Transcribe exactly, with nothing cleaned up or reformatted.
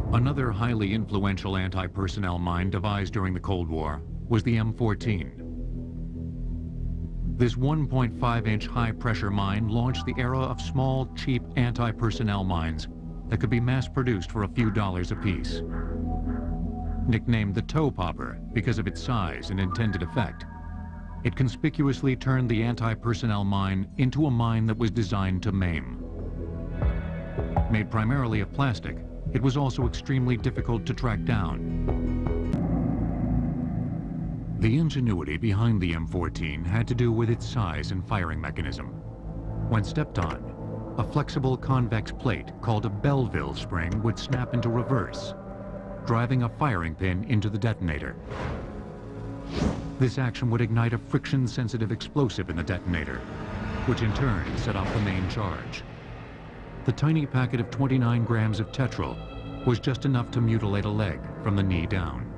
Another highly influential anti-personnel mine devised during the Cold War was the M fourteen. This one point five inch high-pressure mine launched the era of small, cheap anti-personnel mines that could be mass-produced for a few dollars apiece. Nicknamed the toe popper because of its size and intended effect, it conspicuously turned the anti-personnel mine into a mine that was designed to maim. Made primarily of plastic, it was also extremely difficult to track down. The ingenuity behind the M fourteen had to do with its size and firing mechanism. When stepped on, a flexible convex plate called a belleville spring would snap into reverse, driving a firing pin into the detonator. This action would ignite a friction-sensitive explosive in the detonator, which in turn set off the main charge. The tiny packet of twenty-nine grams of tetrol was just enough to mutilate a leg from the knee down.